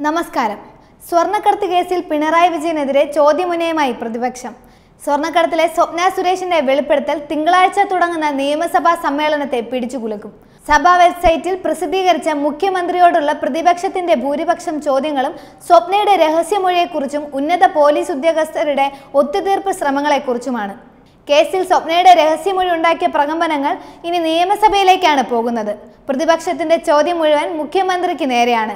നമസ്കാരം. സ്വർണ്ണക്കടത്ത് കേസിൽ പിണറായി വിജയനെതിരെ ചോദ്യമുന്നയുമായി പ്രതിപക്ഷം. സ്വർണ്ണക്കടത്തിലെ സ്വപ്ന സുരേഷിന്റെ വെളിപ്പെടുത്തൽ തിങ്കളാഴ്ച തുടങ്ങുന്ന നിയമസഭാ സമ്മേളനത്തെ പിടിച്ചുകുലുക്കും. സഭാ വെബ്സൈറ്റിൽ പ്രസിദ്ധീകരിച്ച മുഖ്യമന്ത്രിയോടുള്ള പ്രതിപക്ഷത്തിന്റെ ഭൂരിപക്ഷം ചോദ്യങ്ങളും സ്വപ്നയുടെ രഹസ്യമൊഴിയെക്കുറിച്ചും ഉന്നത പോലീസ് ഉദ്യോഗസ്ഥരുടെ ഒത്തുതീർപ്പ് ശ്രമങ്ങളെക്കുറിച്ചുമാണ്. കേസിൽ സ്വപ്നയുടെ രഹസ്യമൊഴി ഉണ്ടാക്കിയ പ്രകമ്പനങ്ങൾ ഇനി നിയമസഭയിലേക്കാണ് പോകുന്നത്. പ്രതിപക്ഷത്തിന്റെ ചോദ്യം മുഴുവൻ മുഖ്യമന്ത്രിക്ക് നേരെയാണ്.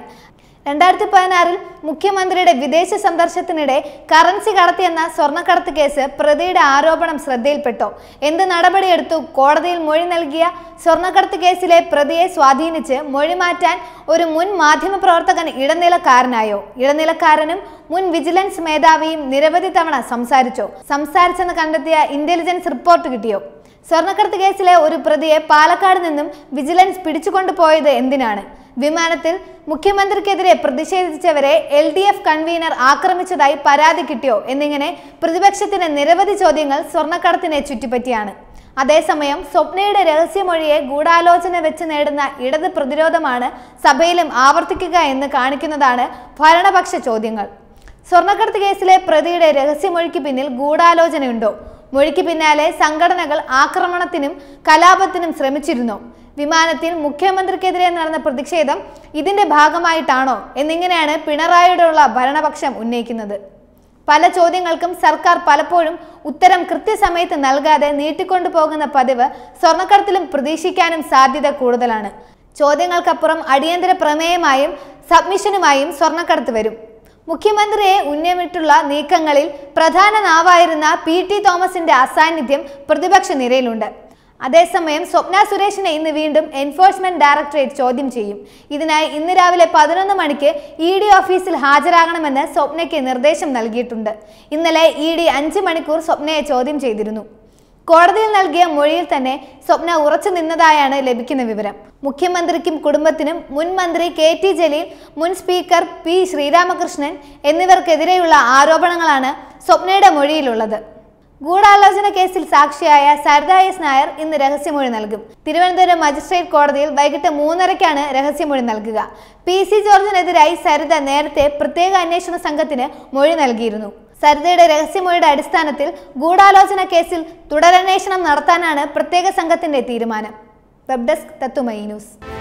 2016 മുഖ്യമന്ത്രിയുടെ വിദേശ സന്ദർശനത്തിനിടെ കറൻസി കടത്തിയെന്ന സ്വർണ്ണക്കടത്ത് കേസ് പ്രതിയുടെ ആരോപണം ശ്രദ്ധയിൽപ്പെട്ടോ? എന്ത് നടപടിയെടുത്തു? കോടതിയിൽ മൊഴി നൽകിയ സ്വർണ്ണക്കടത്ത് കേസിലെ പ്രതിയെ സ്വാധീനിച്ച് മൊഴി മാറ്റാൻ ഒരു മുൻ മാധ്യമപ്രവർത്തകൻ ഇടനിലക്കാരനായോ? ഇടനിലക്കാരനും മുൻ വിജിലൻസ് മേധാവിയും നിരവധി തവണ സംസാരിച്ചെന്ന് കണ്ടെത്തിയ ഇന്റലിജൻസ് റിപ്പോർട്ട് കിട്ടിയോ? സ്വർണ്ണക്കടത്ത് കേസിലെ ഒരു പ്രതിയെ പാലക്കാട് നിന്നും വിജിലൻസ് പിടിച്ചുകൊണ്ടുപോയത് എന്തിനാണ്? വിമാനത്തിൽ മുഖ്യമന്ത്രിക്കെതിരെ പ്രതിഷേധിച്ചവരെ LDF കൺവീനർ ആക്രമിച്ചതായി പരാതി കിട്ടിയോ? എന്നിങ്ങനെ പ്രതിപക്ഷത്തിന് നിരവധി ചോദ്യങ്ങൾ സ്വർണ്ണക്കടത്തിനെ ചുറ്റിപ്പറ്റിയാണ്. അതേസമയം സ്വപ്നയുടെ രഹസ്യമൊഴിയെ ഗൂഢാലോചന വെച്ച് നേടുന്ന ഇടത് പ്രതിരോധമാണ് സഭയിലും ആവർത്തിക്കുക എന്ന് കാണിക്കുന്നതാണ് ഭരണപക്ഷ ചോദ്യങ്ങൾ. സ്വർണ്ണക്കടത്ത് കേസിലെ പ്രതിയുടെ രഹസ്യമൊഴിക്ക് പിന്നിൽ ഗൂഢാലോചനയുണ്ടോ? മൊഴിക്ക് പിന്നാലെ സംഘടനകൾ ആക്രമണത്തിനും കലാപത്തിനും ശ്രമിച്ചിരുന്നോ? വിമാനത്തിൽ മുഖ്യമന്ത്രിക്കെതിരെ നടന്ന പ്രതിഷേധം ഇതിന്റെ ഭാഗമായിട്ടാണോ എന്നിങ്ങനെയാണ് പിണറായിയോടുള്ള ഭരണപക്ഷം ഉന്നയിക്കുന്നത്. പല ചോദ്യങ്ങൾക്കും സർക്കാർ പലപ്പോഴും ഉത്തരം കൃത്യസമയത്ത് നൽകാതെ നീട്ടിക്കൊണ്ടു പോകുന്ന പതിവ് സ്വർണ്ണക്കടത്തിലും പ്രതീക്ഷിക്കാനും സാധ്യത കൂടുതലാണ്. ചോദ്യങ്ങൾക്കപ്പുറം അടിയന്തര പ്രമേയമായും സബ്മിഷനുമായും സ്വർണ്ണക്കടത്ത് വരും. മുഖ്യമന്ത്രിയെ ഉന്നമിട്ടുള്ള നീക്കങ്ങളിൽ പ്രധാന നാവായിരുന്ന PT തോമസിന്റെ അസാന്നിധ്യം പ്രതിപക്ഷ നിരയിലുണ്ട്. അതേസമയം സ്വപ്ന സുരേഷിനെ ഇന്ന് വീണ്ടും എൻഫോഴ്സ്മെന്റ് ഡയറക്ടറേറ്റ് ചോദ്യം ചെയ്യും. ഇതിനായി ഇന്ന് രാവിലെ 11 മണിക്ക് ED ഓഫീസിൽ ഹാജരാകണമെന്ന് സ്വപ്നയ്ക്ക് നിർദ്ദേശം നൽകിയിട്ടുണ്ട്. ഇന്നലെ ED 5 മണിക്കൂർ സ്വപ്നയെ ചോദ്യം ചെയ്തിരുന്നു. കോടതിയിൽ നൽകിയ മൊഴിയിൽ തന്നെ സ്വപ്ന ഉറച്ചു നിന്നതായാണ് ലഭിക്കുന്ന വിവരം. മുഖ്യമന്ത്രിക്കും കുടുംബത്തിനും മുൻ മന്ത്രി KT ജലീൽ, മുൻ സ്പീക്കർ P ശ്രീരാമകൃഷ്ണൻ എന്നിവർക്കെതിരെയുള്ള ആരോപണങ്ങളാണ് സ്വപ്നയുടെ മൊഴിയിലുള്ളത്. ഗൂഢാലോചന കേസിൽ സാക്ഷിയായ സരിത S നായർ ഇന്ന് രഹസ്യമൊഴി നൽകും. തിരുവനന്തപുരം മജിസ്ട്രേറ്റ് കോടതിയിൽ വൈകിട്ട് 3:30-ക്കാണ് രഹസ്യമൊഴി നൽകുക. PC ജോർജിനെതിരായി സരിത നേരത്തെ പ്രത്യേക അന്വേഷണ സംഘത്തിന് മൊഴി നൽകിയിരുന്നു. സരിതയുടെ രഹസ്യമൊഴിയുടെ അടിസ്ഥാനത്തിൽ ഗൂഢാലോചന കേസിൽ തുടരന്വേഷണം നടത്താനാണ് പ്രത്യേക സംഘത്തിന്റെ തീരുമാനം. Web desk Tatwamayi news.